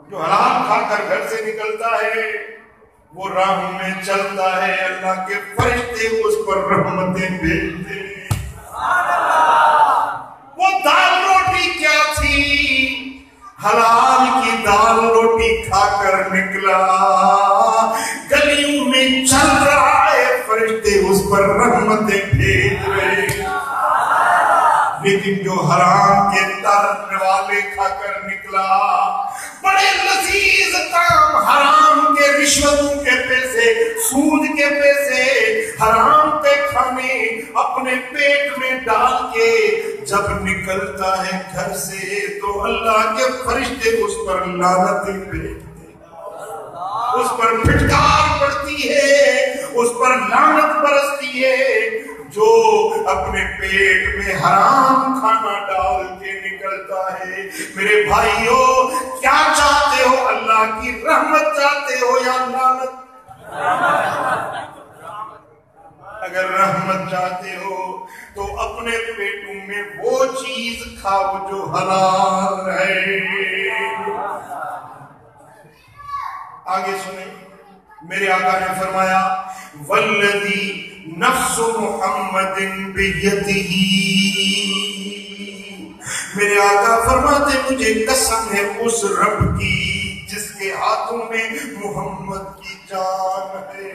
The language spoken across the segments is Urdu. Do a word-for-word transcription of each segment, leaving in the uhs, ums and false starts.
جو حلال کھا کر گھر سے نکلتا ہے وہ راہ میں چلتا ہے اللہ کے فرشتے اس پر رحمتیں بھیجتے ہیں. وہ دال روٹی کیا تھی؟ حلال کی دال روٹی کھا کر نکلا، گلیوں میں چل رہا ہے، فرشتے اس پر رحمتیں بھیج رہے ہیں. لیکن جو حرام کے ترنے والے کھا کر نکلا، بڑے لذیذ کام حرام کے، رشوتوں کے پیسے، سود کے پیسے، حرام کے کھانے اپنے پیٹ میں ڈال کے جب نکلتا ہے گھر سے تو اللہ کے فرشتے اس پر لعنتیں بھیجتے، اس پر پھٹکار پڑتی ہے، اس پر لعنت برستی ہے جو اپنے پیٹ میں حرام کھانا ڈال کے نکلتا ہے. میرے بھائیوں، کیا چاہتے ہو؟ اللہ کی رحمت چاہتے ہو یا لعنت؟ اگر رحمت چاہتے ہو تو اپنے پیٹوں میں وہ چیز کھاؤ جو حلال ہے. آگے سنیں، میرے آقا نے فرمایا والذی نفس محمد بیدہ، میرے آقا فرماتے مجھے قسم ہے اس رب کی جس کے ہاتھوں میں محمد کی جان ہے،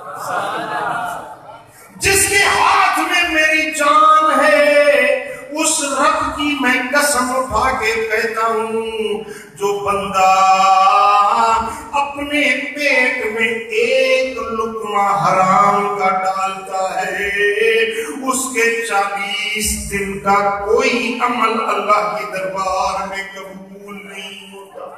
جس کے ہاتھ میں میری جان ہے، اس رب کی میں قسم اٹھا کے کہتا ہوں جو بندہ اپنے پیٹ میں ایک لقمہ حرام کا ڈالتا ہے اس کے چالیس دن کا کوئی عمل اللہ کے دربار میں قبول نہیں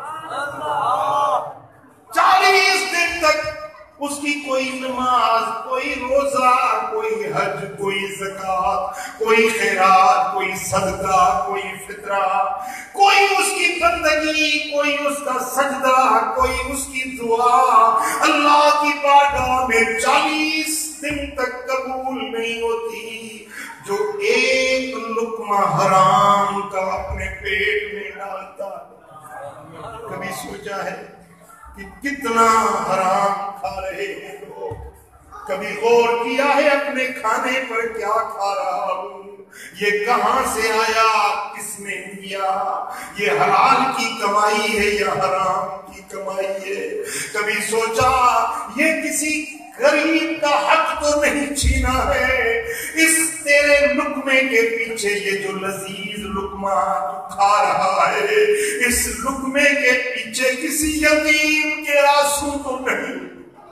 ہوتا. چالیس دن تک اس کی کوئی نماز، کوئی روزہ، کوئی حج، کوئی زکوٰۃ، کوئی خیرات، کوئی صدقہ، کوئی فطرہ، کوئی اس کی بندگی، کوئی اس کا سجدہ، کوئی اس کی دعا اللہ کی بارگاہ میں چالیس دن تک قبول نہیں ہوتی جو ایک لقمہ حرام کا اپنے پیٹ میں ڈالتا. کبھی سوچا ہے کہ کتنا حرام کھا رہے ہیں لوگ؟ کبھی غور کیا ہے اپنے کھانے پر کیا کھا رہا ہوں؟ یہ کہاں سے آیا؟ کس نے دیا؟ یہ حلال کی کمائی ہے یا حرام کی کمائی ہے؟ کبھی سوچا یہ کسی غریب کا حق تو نہیں چھینا ہے؟ اس تیرے لقمے کے پیچھے یہ جو لذیذ لقمہ کھا رہا ہے، اس لقمے کے پیچھے کسی یتیم کے آنسو تو نہیں؟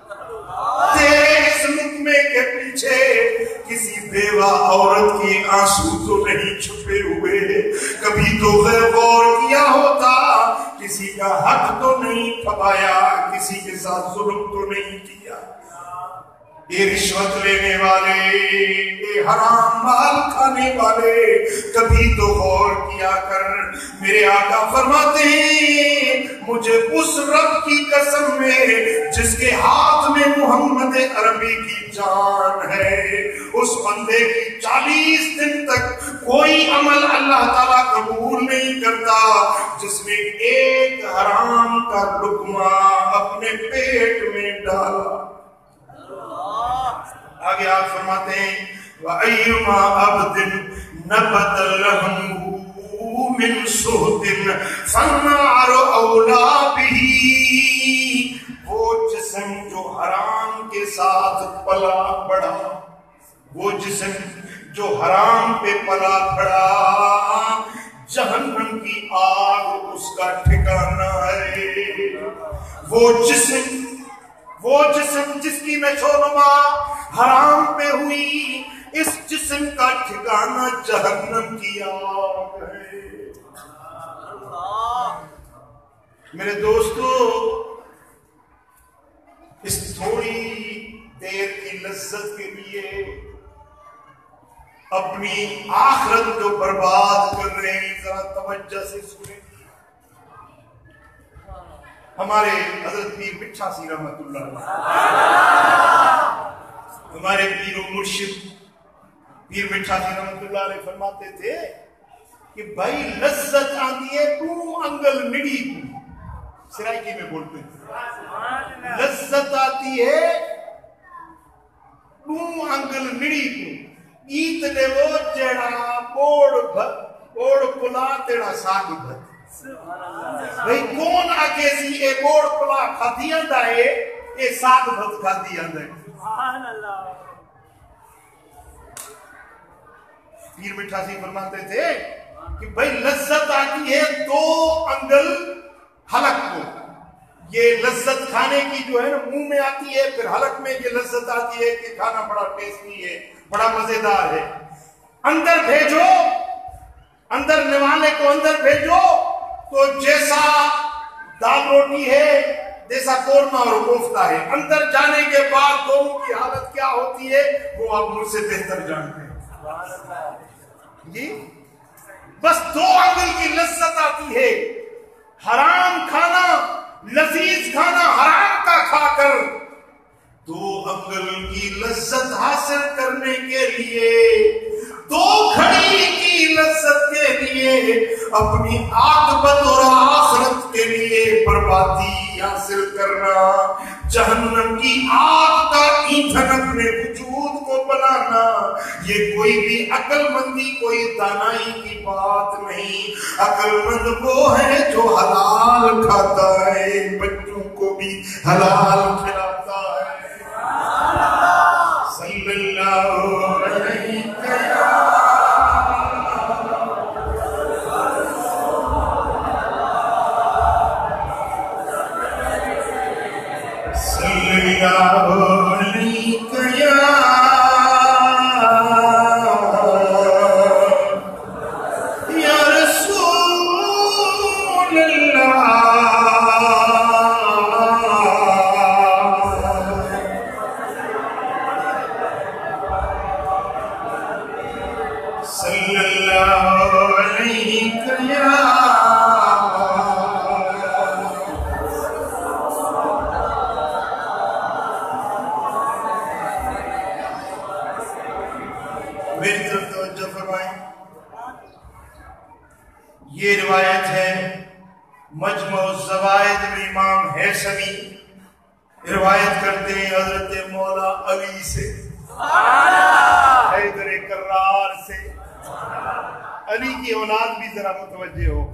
تیرے اس لقمے کے پیچھے کسی بیوہ عورت کی آنسو تو نہیں چھپے ہوئے؟ کبھی تو غور کیا ہوتا کسی کا حق تو نہیں کھپایا، کسی کے ساتھ ظلم تو نہیں کیا؟ یہ رشوت لینے والے، یہ حرام مال کھانے والے، کبھی تو غور کیا کر. میرے آقا فرماتے ہیں مجھے اس رب کی قسم ہے جس کے ہاتھ میں محمد عربی کی جان ہے، اس بندے کی چالیس دن تک کوئی عمل اللہ تعالیٰ قبول نہیں کرتا جس نے ایک حرام کا لقمہ اپنے پیٹ میں ڈالا. آگے آپ فرماتے ہیں وَأَيُّمَا عَبْدٍ نَبَتَ لَحْمُهُ مِنْ سُحْتٍ فَالنَّارُ أَوْلَىٰ بِهِ، وہ جسم جو حرام کے ساتھ پلا بڑھا، وہ جسم جو حرام پہ پلا بڑھا، جہنم کی آگ اس کا ٹھکانہ ہے. وہ جسم وہ جسم جس کی نشو نما حرام پہ ہوئی، اس جسم کا ٹھکانہ جہنم کی آگ ہے. میرے دوستو، اس تھوڑی دیر کی لذت کے لیے اپنی آخرت کو برباد کر رہے ہیں. ذرا توجہ سے سنیں. ہمارے حضرت پیر مٹھا سی رحمت اللہ علیہ، ہمارے پیر و مرشد پیر مٹھا سی رحمت اللہ علیہ فرماتے تھے کہ بھائی لذت آتی ہے تو انگل مڑی کو سرائکی میں بولتے ہیں لذت آتی ہے نو انگل نڑی کو ایت دے وہ جڑا بوڑ بوڑ کلا تیڑا ساگ بھت بھئی کون آگے سی اے بوڑ کلا کھاتی آندہ ہے اے ساگ بھت کھاتی آندہ ہے سبحان اللہ پیر مٹھا سی فرماتے تھے کہ بھئی لذت آتی ہے دو انگل حلق کو یہ لذت کھانے کی جو ہے نا منہ میں آتی ہے پھر حلق میں یہ لذت آتی ہے کہ کھانا بڑا ٹیسٹی ہے بڑا مزیدار ہے اندر بھیجو اندر نوالے کو اندر بھیجو تو جیسا دال روٹی ہے جیسا قورمہ اور کوفتہ ہے اندر جانے کے بعد دونوں کی حالت کیا ہوتی ہے وہ آپ مجھ سے بہتر جانتے ہیں جی بس دو انگل کی لذت آتی ہے حرام کھانا لذیذ کھانا حرام کا کھا کر دو انگل کی لذت حاصل کرنے کے لیے دو گھڑی کی لذت کے لیے اپنی عاقبت اور آخرت کے لیے بربادی حاصل کرنا جہنم کی آگ کا ایندھن اپنے وجود کو بنانا یہ کوئی بھی عقل مندی کوئی دانائی کی بات نہیں عقل مند وہ ہے جو حلال کھاتا ہے بچوں کو بھی حلال کھلاتا ہے صلی اللہ علیہ یہ روایت ہے مجمع الزوائد میں امام حیثمی روایت کرتے ہیں حضرت مولا علی سے حیدر کرار سے علی کی اولاد بھی ذرا متوجہ ہو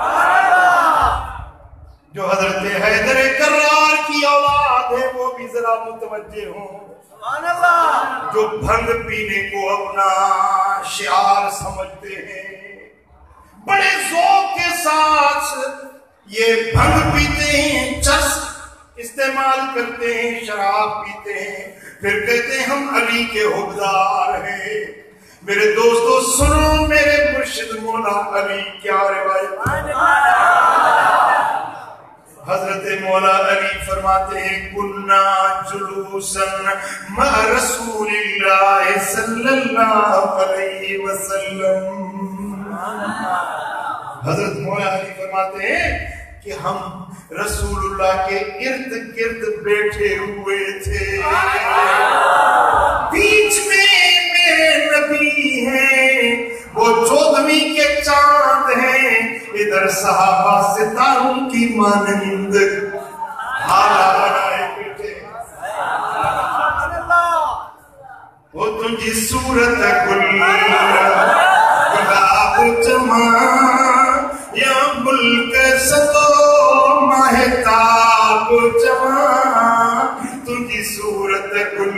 جو حضرت حیدر کرار کی اولاد ہے وہ بھی ذرا متوجہ ہو جو بھنگ پینے کو اپنا شعار سمجھتے ہیں بڑے ذوق کے ساتھ یہ بھنگ پیتے ہیں چرس استعمال کرتے ہیں شراب پیتے ہیں پھر کہتے ہیں ہم علی کے حقدار ہیں میرے دوستو سنو میرے مرشد مولا علی کیا روایت حضرت مولا علی فرماتے ہیں کننا جلوسن مع رسول اللہ صلی اللہ علیہ وسلم حضرت مولا علی فرماتے ہیں کہ ہم رسول اللہ کے ارد گرد بیٹھے ہوئے تھے بیچ میں میرے نبی ہیں وہ چودھویں کے چاند ہیں ادھر صحابہ ستاروں کی مانند حالہ بنائے بیٹھے وہ تجھی صورت گل گلاب جمع یا ملک سدو مہتاب جمع تجھی صورت گل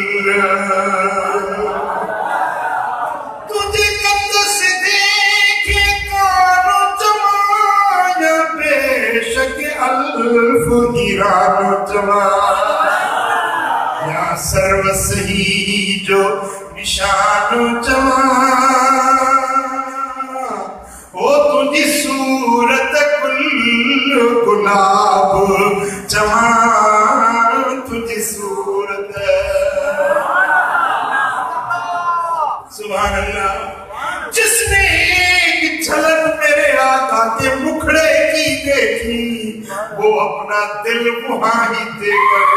تجھے قد سے دیکھے کانو جمع یا بے شک الف گیرانو جمع یا سرو سہی جو نشانو جمع وہ تجھی صورت کل گلاب جمع تجھی صورت سبحان اللہ جس نے ایک جھلک میرے آقا کے مکھڑے کی دیکھی وہ اپنا دل وہاں ہی دے کر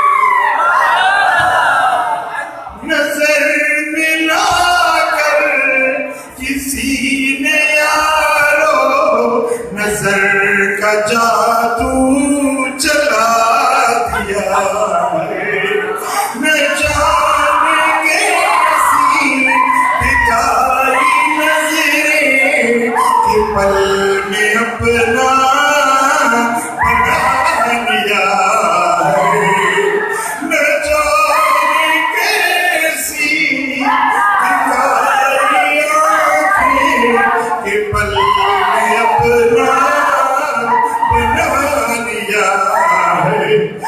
نظر ملا کر کسی نے یارو نظر کا جادو पल में अपना बना लिया है। न जाने कैसी दिखाई आँखें कि पल में अपना बना लिया है।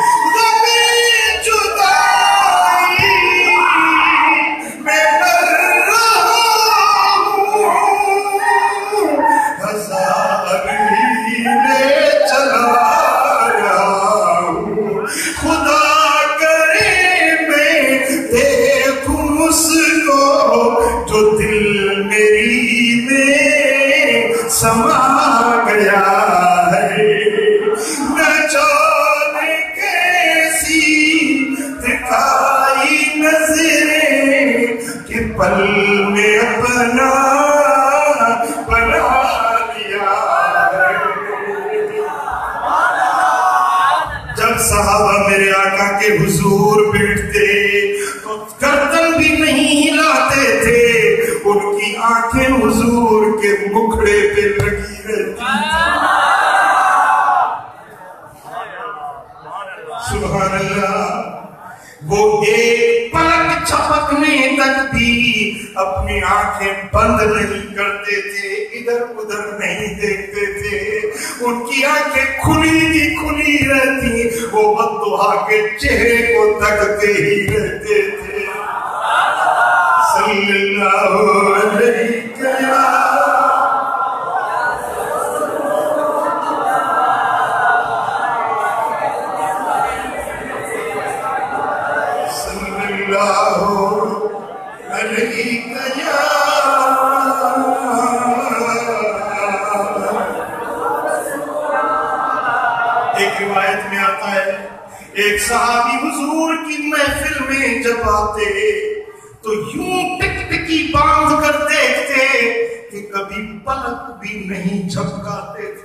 समा गया है। न जाने कैसी दिखाई नजरें कि पल में अपना बना लिया है। जब सहाबा मेरे आका के हुजूर बैठते तो गर्दन भी नहीं हिलाते थे, उनकी आंखें हुजूर के मुखड़े पे लगी रहती। सुभान अल्लाह। वो एक पलक झपकने तक भी अपनी आंखें बंद नहीं करते थे, इधर उधर नहीं देखते थे, उनकी आंखें खुली की खुली रहती, वो बद्दुआ के चेहरे को तकते ही रहते थे। सल्लल्लाहु अलैहि एक रिवायत में आता है, एक सहाबी हुजूर की महफिल में जब आते तो यूं टिकटिकी बांध कर देखते कि कभी पलक भी नहीं झपकाते थे।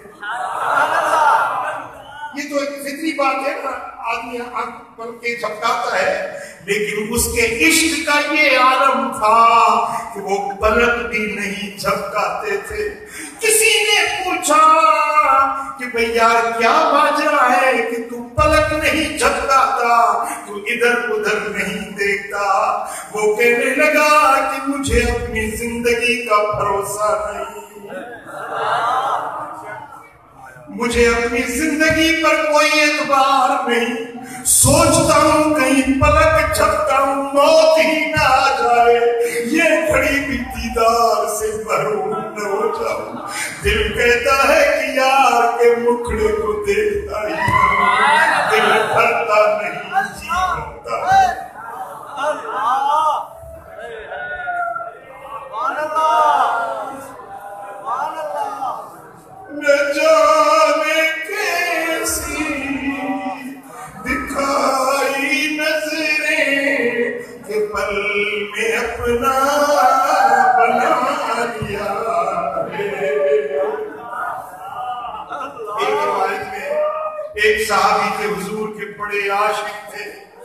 ये तो एक फितरी बात है ना, आदमी आंख पल के झपकाता है, लेकिन उसके इश्क का ये आलम था कि वो पलक भी नहीं झपकाते थे। किसी ने पूछा कि भैया क्या वजह है कि तू पलक नहीं झपकाता, तू इधर उधर नहीं देखता? वो कहने लगा कि मुझे अपनी जिंदगी का भरोसा नहीं, मुझे अपनी जिंदगी पर कोई एतबार नहीं। सोचता हूं कहीं पलक झपकाऊं मौत ही ना आ जाए, ये घड़ी भी दीदार से महरूम न हो जाऊं। दिल कहता है कि यार के मुखड़े को देखता ही दिल भरता नहीं, जी भरता है। न जाने कैसी दिखाई नजरें के पल में अपना बना लिया है। एक रिवायत में एक सहाबी के हुजूर के बड़े आशिक थे,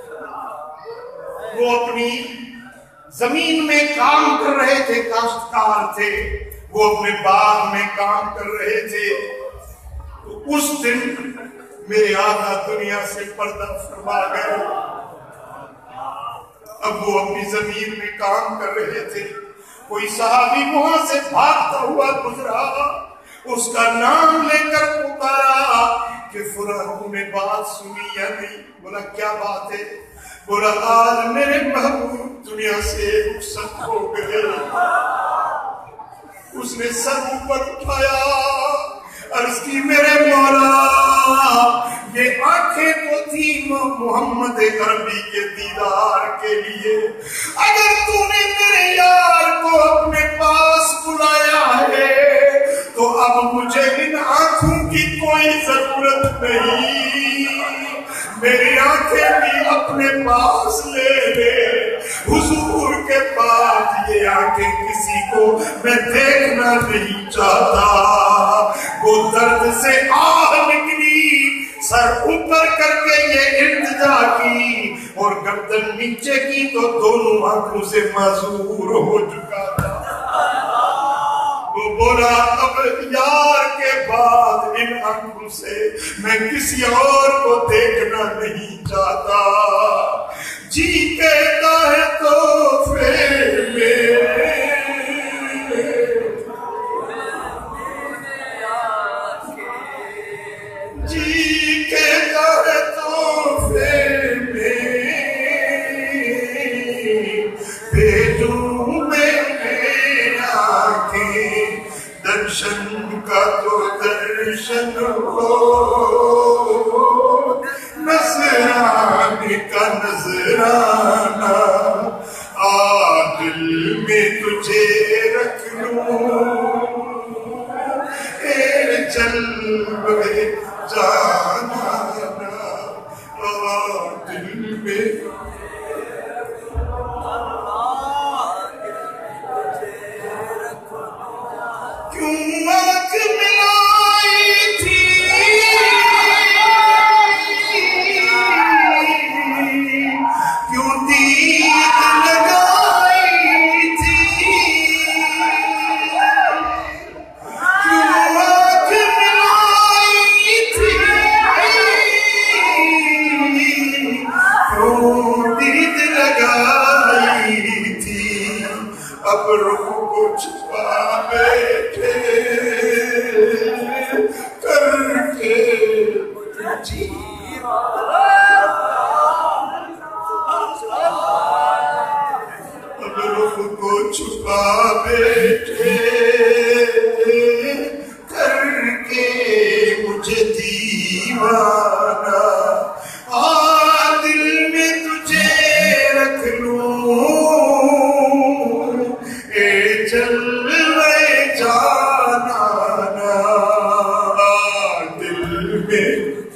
वो अपनी जमीन में काम कर रहे थे, काश्तकार थे, वो अपने बाग में काम कर रहे थे। तो उस दिन मेरे आका दुनिया से पर्दा फरमा गए। अब वो अपनी जमीन में काम कर रहे थे, कोई सहाबी वहां से भागता हुआ गुजरा, उसका नाम लेकर पुकारा कि फुला तूने बात सुनी या नहीं? बोला क्या बात है? बोला आज मेरे महबूब दुनिया से रुखसत हो गए। उसने सर ऊपर उठाया, अर्ज की मेरे मौला, ये आंखें तो थी मोहम्मद अरबी के दीदार के लिए, अगर तूने मेरे यार को अपने पास बुलाया है तो अब मुझे इन आंखों की कोई जरूरत नहीं, मेरी आंखें भी अपने पास ले ले। हुजूर के पास ये आंखें किसी को मैं देखना नहीं चाहता। वो दर्द से आह निकली, सर ऊपर करके ये इल्तिजा की और गर्दन नीचे की तो दोनों आंखों से माजूर हो चुका था। वो बोला अब या آنکھوں سے میں کسی اور کو دیکھنا نہیں چاہتا. جی کہتا ہے تو پھر میرے جی کہتا ہے تو پھر بھیجوں میں میرا کے درشن کا تو درشن ہو نظرانے کا نظرانہ آ دل میں تجھے رکھ لوں اے جلوے جانا آ دل میں کیوں آنکھ ملائی تھی کیوں دید لگائی تھی کیوں آنکھ ملائی تھی کیوں دید لگائی تھی اب رخ کو چھپا بیٹھے کر کے جی اب رخ کو چھپا بیٹھے کر کے مجھے دیوانہ آ دل میں تجھے رکھ لوں اے جلوے جانا آ دل میں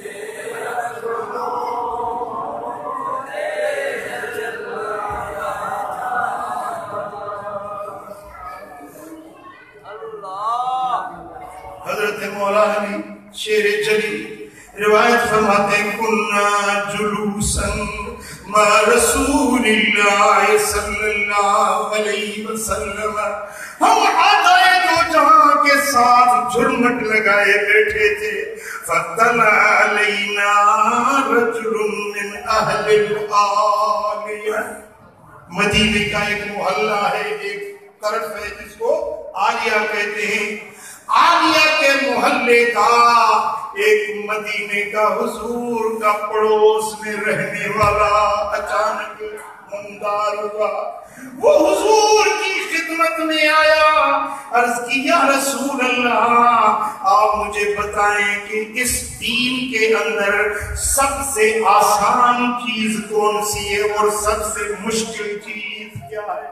حضرت مولانا شیر جلی روایت فرماتے ہیں کننا جلوساً ما رسول اللہ صلی اللہ علیہ وسلم ہم آدھائے دو جہاں کے ساتھ جھرمٹ لگائے بیٹھے تھے فَطَلَعَ عَلَيْنَا رَجُلٌ مِّنْ أَهْلِ الْآلِيَةِ مدینے کا ایک محلہ ہے ایک طرف ہے جس کو آلیہ کہتے ہیں آلیہ کے محلے کا ایک مدینے کا حضور کا پڑوس میں رہنے والا اچانک مندار ہوا وہ حضور کی خدمت میں آیا عرض کی یا رسول اللہ آپ مجھے بتائیں کہ اس دین کے اندر سب سے آسان چیز کون سی ہے اور سب سے مشکل چیز کیا ہے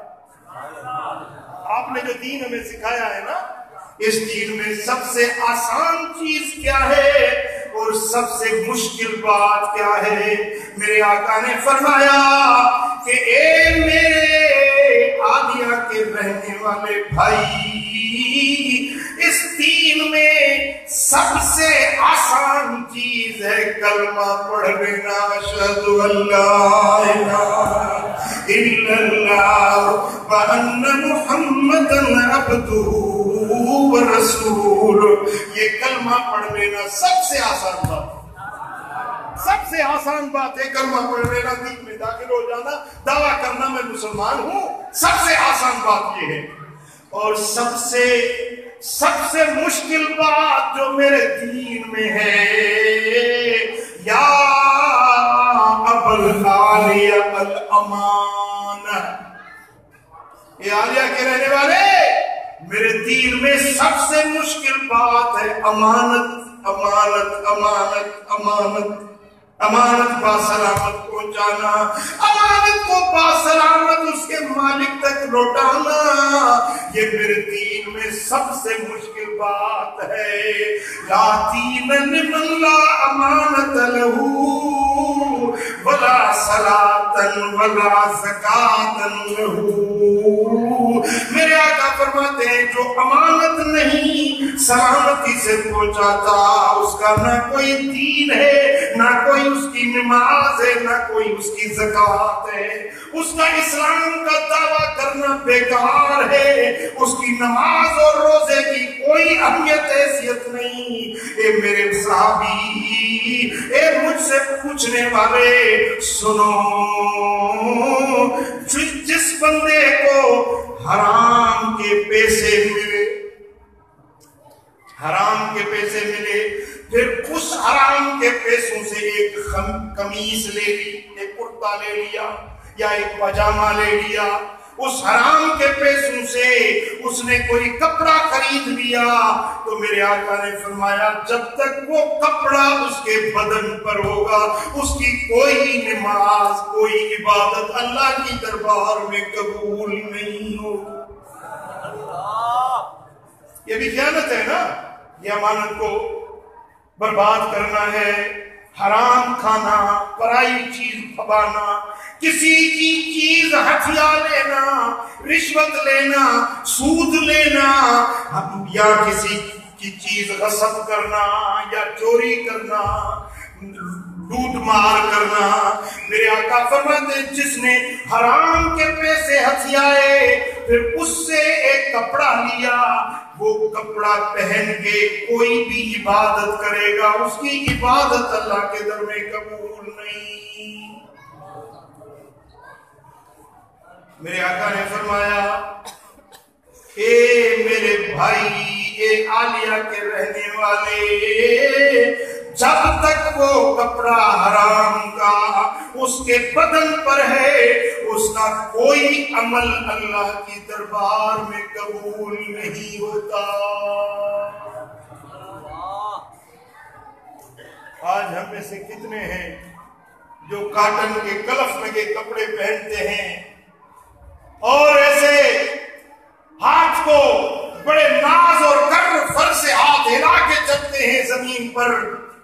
آپ نے جو دین ہمیں سکھایا ہے نا اس دین میں سب سے آسان چیز کیا ہے اور سب سے مشکل بات کیا ہے میرے آقا نے فرمایا کہ اے میرے آلیہ کے رہنے والے بھائی اس دین میں سب سے آسان چیز ہے کلمہ پڑھ لینا اشہد ان لا الہ الا اللہ وان محمدا عبدہ ورسول یہ کلمہ پڑھ لینا سب سے آسان بات سب سے آسان بات ہے کلمہ پڑھ لینا دین میں داخل ہو جانا دعویٰ کرنا میں مسلمان ہوں سب سے آسان بات یہ ہے اور سب سے سب سے مشکل بات جو میرے دین میں ہے یا ابل عالیہ الامان یہ عالیہ کے رہنے والے میرے دین میں سب سے مشکل بات ہے امانت امانت امانت امانت امانت با سلامت پہنچانا امانت کو با سلامت اس کے مالک تک لوٹانا یہ میرے دین میں سب سے مشکل بات ہے لا دین لمن لا امانت لہو ولا صلاة ولا زکاة لہو میرے آقا فرماتے ہیں جو امانت نہیں سلامتی سے پہنچاتا اس کا نہ کوئی دین ہے نہ کوئی اس کی نماز ہے نہ کوئی اس کی زکوٰۃ ہے اس کا اسلام کا دعویٰ کرنا بیکار ہے اس کی نماز اور روزے کی کوئی اہمیت حیثیت نہیں اے میرے صحابی، اے مجھ سے پوچھنے والے سنو، جس بندے کو حرام کے پیسے ملے، حرام کے پیسے ملے، پھر اس حرام کے پیسوں سے ایک قمیص لے لی، ایک کرتا لے لیا یا ایک پاجامہ لے لیا، اس حرام کے پیسوں سے اس نے کوئی کپڑا خرید لیا، تو میرے آقا نے فرمایا جب تک وہ کپڑا اس کے بدن پر ہوگا اس کی کوئی نماز، کوئی عبادت اللہ کی دربار میں قبول نہیں ہوگی۔ یہ بھی خیانت ہے نا، یہ امانت کو برباد کرنا ہے، حرام کھانا، پرائی چیز پھبانا، کسی کی چیز ہتھیا لینا، رشوت لینا، سود لینا، یا کسی کی چیز غصب کرنا یا چوری کرنا، لوٹ مار کرنا۔ میرے آقا فرماتے ہیں جس نے حرام کے پیسے ہتھیائے پھر اس سے ایک کپڑا لیا، وہ کپڑا پہن کے کوئی بھی عبادت کرے گا اس کی عبادت اللہ کے در میں قبول نہیں۔ میرے آقا نے فرمایا اے میرے بھائی، اے عالیہ کے رہنے والے، جب تک وہ کپڑا حرام کا اس کے بدن پر ہے اس کا کوئی عمل اللہ کی دربار میں قبول نہیں ہوتا۔ آج ہم میں سے کتنے ہیں جو کاٹن کے کلف لگے کپڑے پہنتے ہیں اور ایسے ہاتھ کو بڑے ناز اور کر فر سے ہاتھ ہلا کے چلتے ہیں زمین پر۔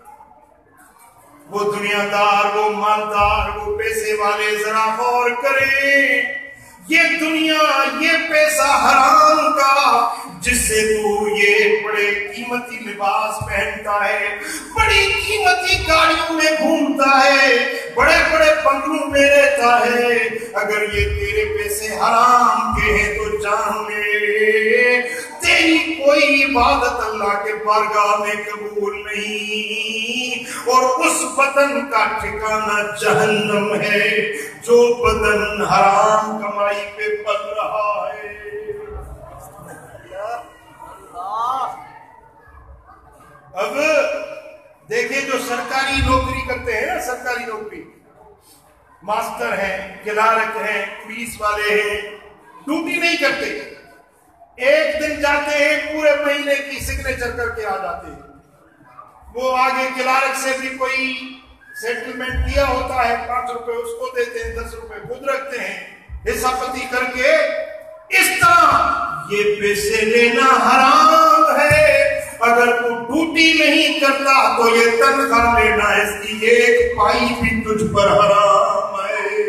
وہ دنیا دار، وہ مالدار، وہ پیسے والے ذرا غور کریں، یہ دنیا، یہ پیسہ حرام کا جس سے تو یہ بڑے قیمتی لباس پہنتا ہے، بڑی قیمتی گاڑیوں میں گھومتا ہے، بڑے بڑے بنگلوں میں رہتا ہے، اگر یہ تیرے پیسے حرام کے ہیں تو جان لے تیری کوئی عبادت اللہ کے بارگاہ میں قبول نہیں، اور اس بدن کا ٹھکانہ جہنم ہے جو بدن حرام کمائی پہ پل رہا ہے۔ اب دیکھیں جو سرکاری نوکری کرتے ہیں نا، سرکاری نوکری، ماسٹر ہیں، کلارک ہیں، پولیس والے ہیں، ڈیوٹی نہیں کرتے، ایک دن جاتے ہیں پورے مہینے کی سگنیچر کر کے آ جاتے ہیں۔ وہ آگے کلارک سے بھی کوئی سیٹلمنٹ کیا ہوتا ہے، پانچ روپے اس کو دیتے ہیں، دس روپے خود رکھتے ہیں، حصہ پتی کر کے۔ اس طرح یہ پیسے لینا حرام ہے، اگر تو ڈیوٹی نہیں کرتا تو یہ تنخواہ لینا اس کی ایک پائی بھی تجھ پر حرام ہے۔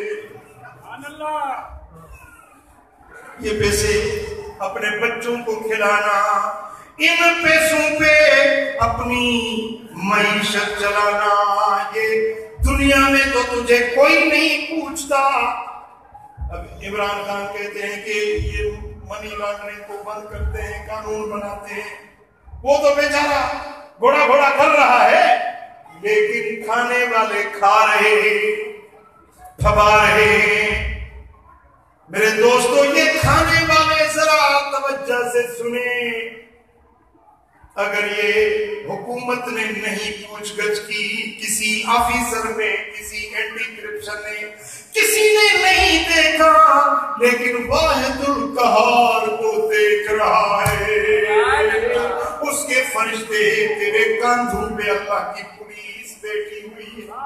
یہ پیسے اپنے بچوں کو کھلانا، ان پیسوں پہ اپنی معیشت چلانا، یہ دنیا میں تو تجھے کوئی نہیں پوچھتا۔ اب عمران خان کہتے ہیں کہ یہ منی لانڈرنگ کو بند کرتے ہیں، قانون بناتے ہیں، وہ تو بیچارہ گھوڑا گھوڑا کر رہا ہے، لیکن کھانے والے کھا رہے ہیں، پھبا رہے ہیں۔ میرے دوستو یہ کھانے والے ذرا توجہ سے سنیں، اگر یہ حکومت نے نہیں پوچھ گچھ کی، کسی آفیسر نے، کسی اینٹی کرپشن نے، کسی نے نہیں دیکھا، لیکن واحد القہار تو دیکھ رہا ہے، اس کے فرشتے تیرے کاندھوں پہ اللہ کی پولیس بیٹھی ہوئی ہے۔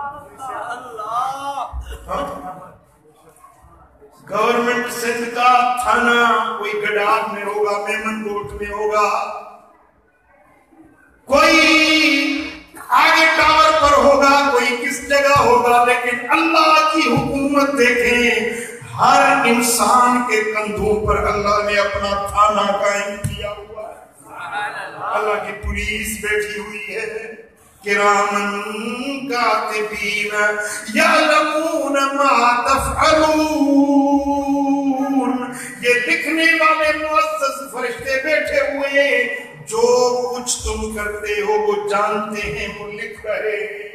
گورنمنٹ سندھ کا تھانہ کوئی گڈال میں ہوگا، میمن کوٹ میں ہوگا، کوئی آگے ٹاور پر ہوگا، کوئی کس جگہ ہوگا، لیکن اللہ کی حکومت دیکھیں، ہر انسان کے کندھوں پر اللہ نے اپنا تھانہ قائم کیا ہوا ہے، اللہ کی پولیس بیٹھی ہوئی ہے۔ کرامن کاتبین یعلمون ما تفعلون، یہ لکھنے والے معزز فرشتے بیٹھے ہوئے جو کچھ تم کرتے ہو وہ جانتے ہیں، وہ لکھ رہے ہیں۔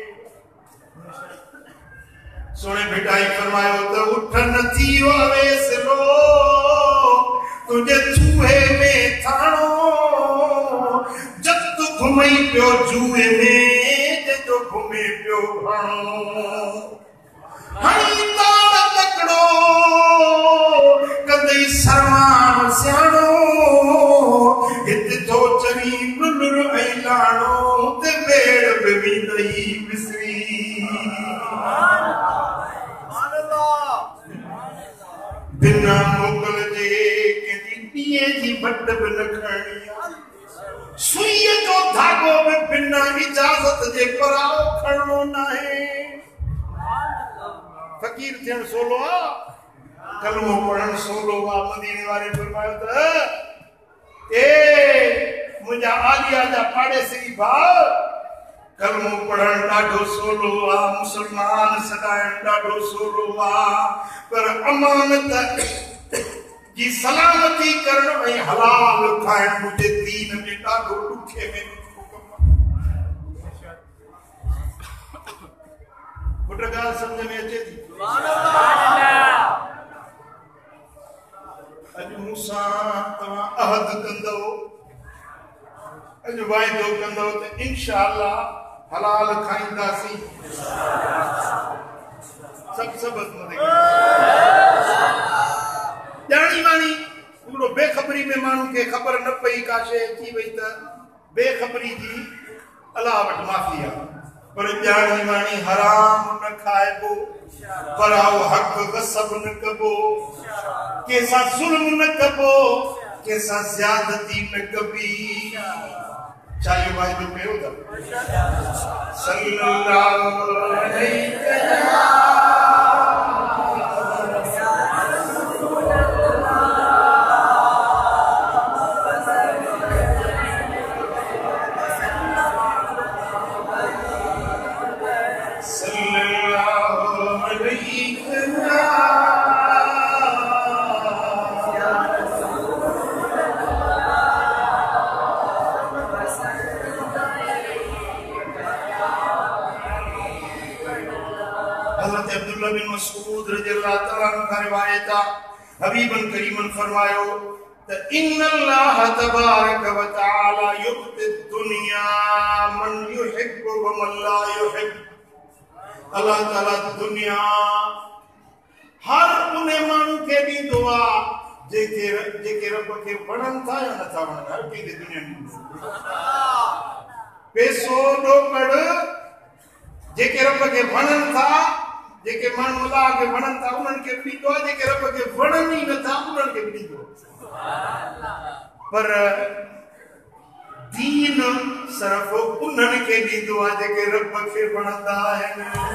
سونے بھٹائی فرمائے ہوتا اٹھن تھی ویس لو تجھے چوہے میں تھانو جب تو گھمئی پیو جوئے میں جو گھمے پیو بھانو ہنی تاڑ تکڑو کدئی سرمان سیانو ہت تو چری بلر ایلانو تے بیڑ بمی دئی بسری بنا موکل جے کہ دیئے جی بڑھ بن کھڑیا سوئی جو دھاگوں میں بنا اجازت جے پراؤ کھڑو نہ ہے۔ فقیر تھین سولو آ کلموں پڑھن سولو آ مدینے والے فرمایا تھا اے مجھا آلیا جا پاڑے سے بھاؤ کلموں پڑھن ڈاڈو سولو آ مسلمان سدائن ڈاڈو سولو آ پر امانت جی سلامتی کرن میں حلال کھائن مجھے دین میں ڈاڈو ڈکھے میں بٹرگاہ سمجھ میں اچھے تھی اج موسیٰ تمہاں عہد کندو اج وائدو کندو تو انشاءاللہ حلال کھائندہ سی سب سبت مدے جانی مانی انہوں بے خبری میں مانوں کے خبر نہ پئی کاشے تھی وئی تا بے خبری جی اللہ وٹ معافیا پر جانی مانی حرام نہ کھائے بو پراؤ حق غصب نہ کبو کیسا ظلم نہ کبو کیسا زیادتی نہ کبی چاہیے بھائی جو پہ ہوتا صلی اللہ علیہ مسعود رضی اللہ تعالیٰ عنہ کا روایت حبیباً کریماً فرمایو ان اللہ تبارک و تعالی یؤتی الدنیا من یحب و من لا یحب اللہ تعالیٰ دنیا ہر انہیں من کے بھی دعا جے کے رب کے پڑھن تھا یا نہ تھا پڑھن ہر کی دنیا نہیں پیسو ڈوکڑ جے کے رب کے پڑھن تھا جے کے من ملا کے بڑھن تھا انہوں کے بھی دعا جے کے رب کے بڑھن ہی نہ تھا انہوں کے بھی دعا پر دین صرف انہوں کے بھی دعا جے کے رب کے بڑھن تھا ہے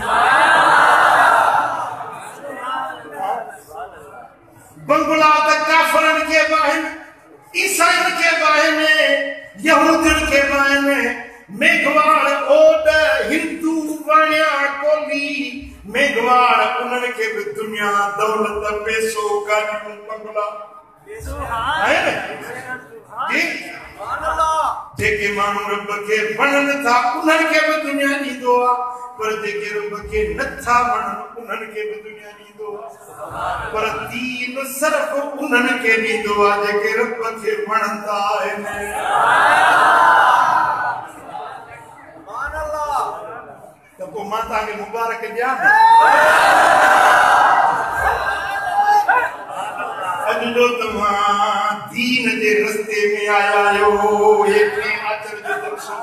بنگلہ تک کافرن کے باہن عیسائن کے باہن یہودن کے باہن میگوار اوڈ ہندو وانیا کولی میگوار انہوں کے بھی دنیا دولت پیسو گاڑیوں بنگلہ آئے نا جی جے کے مانو رب کے بڑھن تھا انہوں کے بھی دنیا نہیں دعا پر جے کے رب کے نتھا بڑھن انہوں کے بھی دنیا نہیں دعا پر دین صرف انہوں کے بھی دعا جے کے رب کے بڑھن تھا تو کو ماتا کے مبارک دیا اج جو تمہاں دین دے رستے میں آیا ہو یہ میں آچر جو درسو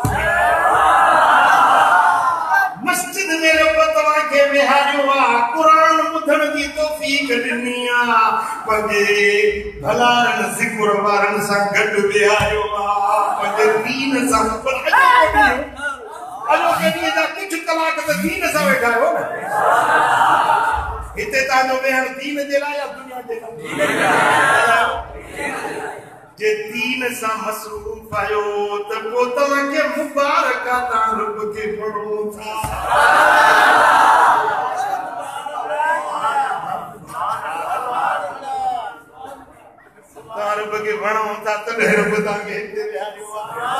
مسجد میں رب تمہاں کے بہاریو قرآن مدھن کی توفیق دنیا پنجے بھلارن ذکر وارن سا گھٹ بہاریو پنجے دین سا پر حجو کبھی اللہ کے لیے دا کچھ طلاق دا دین سا بیٹھا ہو نا ہتے تا جو بہن دین دلا یا دنیا دلا جے دین سا مصروف آئیو تب کو تمہاں کے مبارکہ تا رب کے پڑھو تھا تا رب کے پڑھو تھا تب رب تا کے ہتے بہن ہوا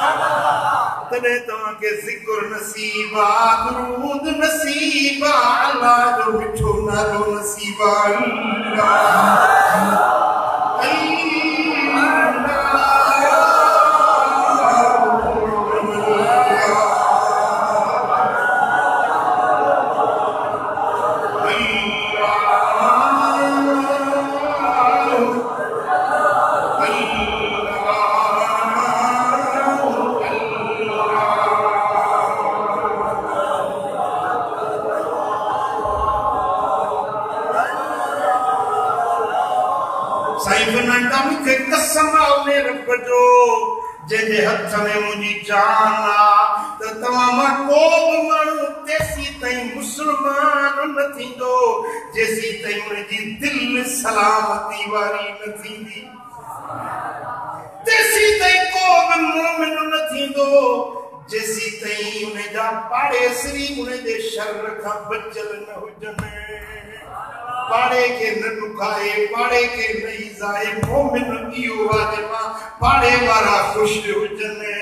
تنے تو کے ذکر نصیبہ درود نصیبہ اللہ جو مٹھو نالو نصیبہ اللہ جے ہتھ میں مجھے جانا تو تمام کوب منو تیسی تائیں مسلمان نہ تھی دو جیسی تائیں مجھے دل سلامتی واری نہ تھی دی تیسی تائیں کوب مومن نہ تھی دو جیسی تائیں انہیں جا پاڑے سری انہیں دے شر کا بچل نہ ہو جنے پاڑے کے نہ نکھائے پاڑے کے نہیں زائے مومن کیوں واجمہ پاڑے وارا خوش ہو جنے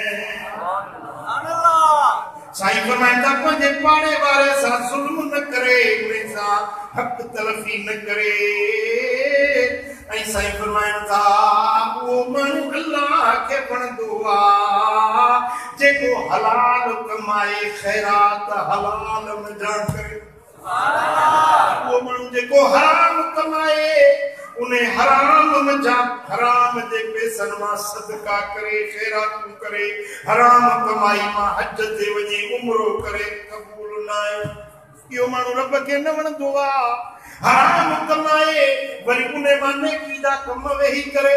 سائیں فرمائتا پنجے پاڑے وارے سا ظلم نہ کرے انہیں سا حق تلفی نہ کرے اے سائیں فرمائتا وہ من اللہ کے بن دعا جے کو حلال کمائے خیرات حلال میں جا کرے وہ من جے کو حرام کمائے انہیں حرام میں جا حرام دے پیسن ماں صدقہ کرے خیرات کرے حرام کمائی ماں حج دے وجے عمرو کرے قبول نائے یہ من رب کے نون دعا حرام کمائے ولی انہیں مانے کی دا کم وہی کرے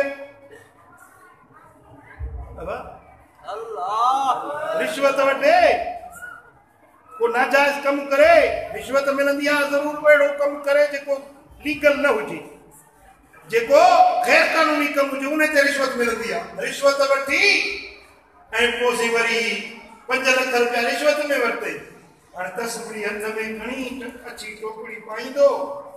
اللہ رشوت وٹے کو ناجائز کم کرے رشوت ملن دیا ضرور بیڑو کم کرے جے کو لیگل نہ ہو جی جے کو غیر قانونی کم ہو جی انہیں تے رشوت ملن دیا رشوت وٹی اے پوسی وری پنج لکھ روپیہ رشوت میں ورتے اور تصوری ہتھ میں گھنی اچھی ٹوکڑی پائیں دو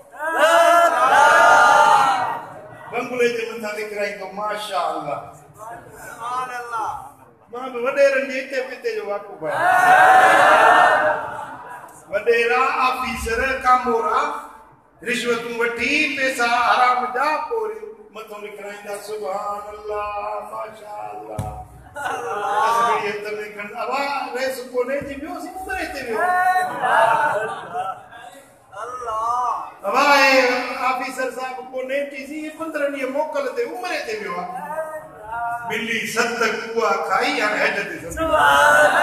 بنگلے جو منتھا لکھ رہی تو ماشاءاللہ سبحان اللہ ماں بھی وڈے رنجے تے پیتے جو واقع بھائی وڈیرا آفیسر کامورا رشوتوں وٹی پیسہ حرام جا پوری متوں لکھ رہی دا سبحان اللہ ماشاءاللہ تصوری ہتھ میں گھن ابا ریس کو نہیں جی بیو سی عمرے تے بیو ابا آفیسر صاحب کو نہیں چیزی یہ پندرہ نہیں موکل تے عمرے تے بیو بلی ست کوا کھائی یا حج تے سبحان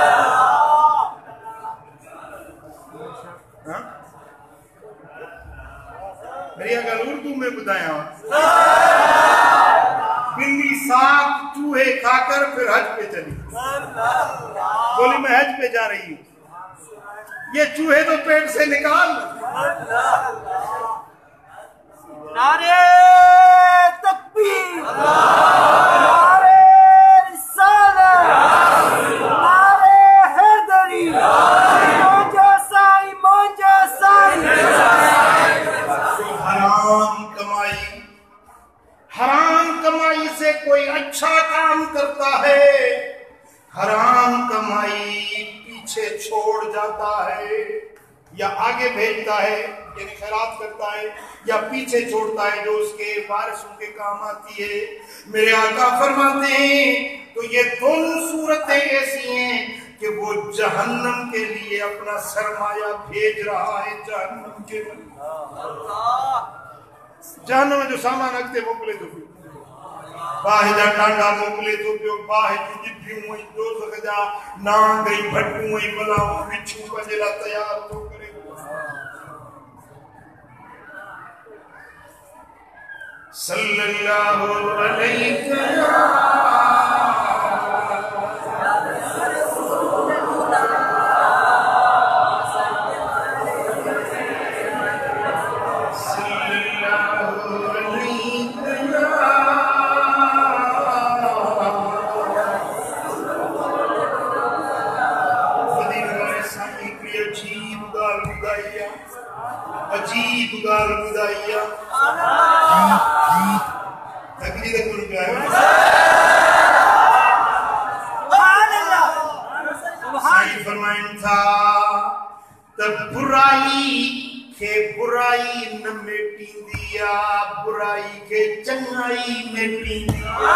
اللہ میری اگر اردو میں بتایا بلی سات چوہے کھا کر پھر حج پہ چلی بولی میں حج پہ جا رہی ہوں یہ چوہے تو پیٹ سے نکال نعرے تکبیر نعرے رسالت نعرے حیدری موجہ سائی موجہ سائی حرام کمائی حرام کمائی سے کوئی اچھا کام کرتا ہے حرام کمائی پیچھے چھوڑ جاتا ہے یا آگے بھیجتا ہے یعنی خیرات کرتا ہے یا پیچھے چھوڑتا ہے جو اس کے وارثوں کے کام آتی ہے میرے آقا فرماتے ہیں تو یہ دونوں صورتیں ایسی ہیں کہ وہ جہنم کے لیے اپنا سرمایہ بھیج رہا ہے جہنم کے لیے جہنم میں جو سامان رکھتے موکلے تو پیو باہی جا ٹانڈا موکلے تو پیو باہی جو جبھی ہوئی دو سکجا نان گئی بھٹکوں ہوئی بلاؤں بچھوں پجلا تیار تو کرے صلی اللہ علیہ عجیب گال بدائیا تقریر کن کیا ہے साईं फरमाइन था त बुराई के बुराई न मेटींदी आ, बुराई के चंगाई मेटींदी आ।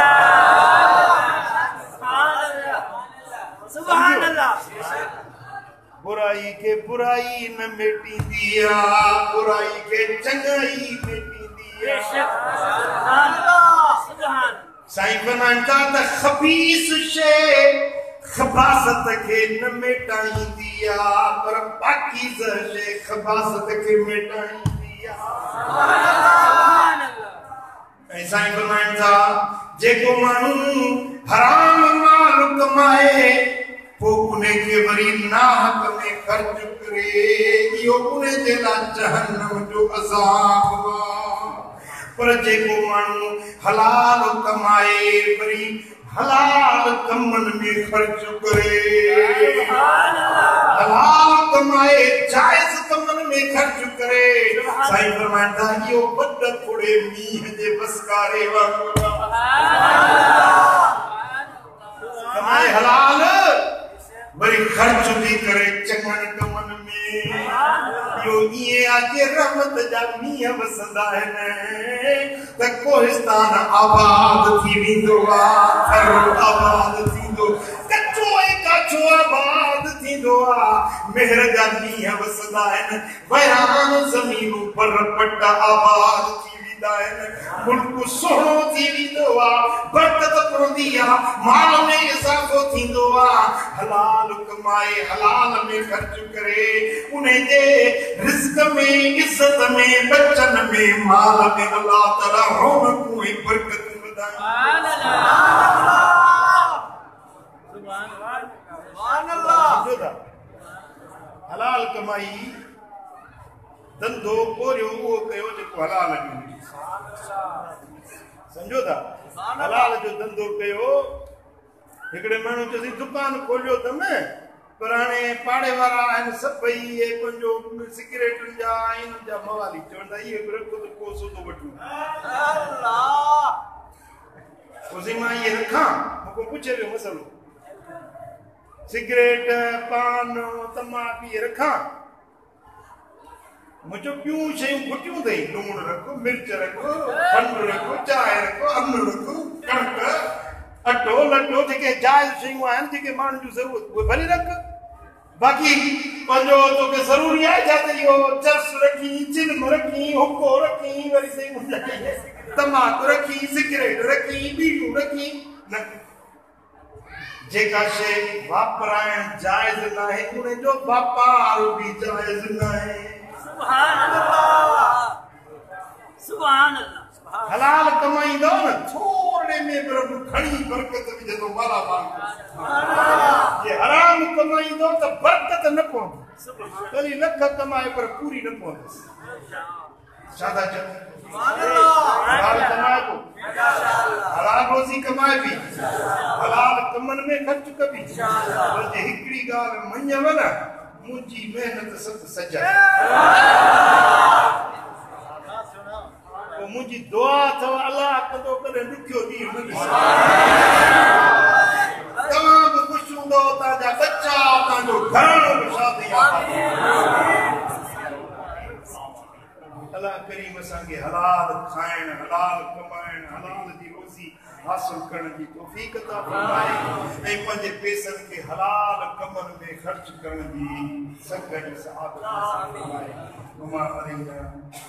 सुभान अल्लाह। बुराई के बुराई न मेटींदी आ, बुराई के चंगाई मेटींदी आ। सुभान अल्लाह। सुभान। साईं फरमाइन था त खबीस शे खबासत के न मेटाईंदी आ, पर पाकीज़ शे खबासत के मेटाईंदी आ। सुभान अल्लाह। ऐं साईं फरमाइन था जेको माण्हू हराम माल कमाए पो उन्हे के वरी नाहक में खर्च करे, इहो उन्हे जे लाइ जहन्नम जो अज़ाब आ। पर जेको माण्हू हलाल कमाए वरी हलाल कमन में खर्च करे, हलाल कमाए जायज कमन में खर्च करे, साईं फरमाईंदा इहो वॾ थोड़े मींहं जे बसकारे वांगुरु कमाए हलाल वरी खर्च भी करे चङनि कमनि में। इहो ईअं आहे कि रहमत जा मींहं वसंदा आहिनि त कोहिस्तान आबाद थी वेंदो आहे, थर आबाद थींदो, कचो ऐं काचो आबाद थींदो आहे। मेहर जा मींहं वसंदा आहिनि, वैरान ज़मीनूं पर पट आबाद थी वेंदा आहिनि, मुल्क सुहिणो थी वेंदो आहे, बरकत पवंदी आहे, माल में इज़ाफ़ो थींदो आहे। हलाल कमाए हलाल में खर्च करे, उन जे रिज़्क़ में इज़्ज़त में बचन में माल में अल्लाह ताला रौनकूं ऐं बरकतूं वधाए। सुभान अल्लाह। हलाल कमाई धंधो कोरियो उहो कयो जेको हलाल जो, समझो था। हलाल जो धंधो कयो। हिकिड़े माण्हू चयोसि दुकान खोलियो त न, पर हाणे पाड़े वारा आहिनि सभई पंहिंजो सिगरेटुनि जा आहिनि जा मवाली चवंदा इहे बि रखो त को सौदो वठूं। पोइ मां इहे रखां, मूंखे पुछे पियो मसलो सिगरेट पान तमाकू इहे रखां। मूं चयो ॿियूं शयूं खुटियूं अथई, लूणु रखो, मिर्च रखो, खंडु रखो, चांहि रखो, अन्न रखो, कणक अटो लटो जेके जाइज़ शयूं आहिनि जेके माण्हुनि जूं ज़रूरत उहे भली रख। बाक़ी पंहिंजो तोखे ज़रूरी आहे छा त इहो चर्स रखी, चिल्म रखी, हुको रखी, वरी शयूं तमाकू रखी, सिगरेट रखी, बीड़ियूं रखी न। जेका शइ वापराइण जाइज़ न आहे उन जो वापार बि जाइज़ न आहे। सुभान अल्लाह। सुभान अल्लाह। हलाल कमाईंदो न थोड़े में प्रभु खणी बरकत विझंदो माला माल। जे हराम कमाईंदो त बरकत न पवंदी, कली लख कमाए पर पूरी न पवंदी। छा था चओ? हलाल कमाए को हलाल रोज़ी कमाए बि, हलाल कमनि में ख़र्च कबी। पर जे हिकिड़ी ॻाल्हि मञव न, मुंहिंजी महिनत सत सजाए, मुंहिंजी दुआ अथव अलाह कंदो कॾहिं ॾुखियो ॾींहुं न ॾिसो। तव्हां बि ख़ुशि हूंदो, तव्हांजा बच्चा, तव्हांजो घराणो बि शादी। अलाह करीम असांखे हलाल खाइण, हलाल कमाइण, हलाल जी रोज़ी हासिल करण जी तौफ़ीक़ अता फरमाए ऐं पंहिंजे पैसनि खे हलाल कमनि में ख़र्च करण जी सघ जी सआदत अता फरमाए।